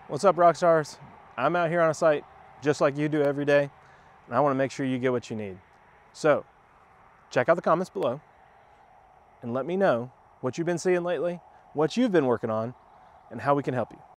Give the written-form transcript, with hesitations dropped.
What's up, rock stars? I'm out here on a site just like you do every day, and I want to make sure you get what you need. So check out the comments below and let me know what you've been seeing lately, what you've been working on, and how we can help you.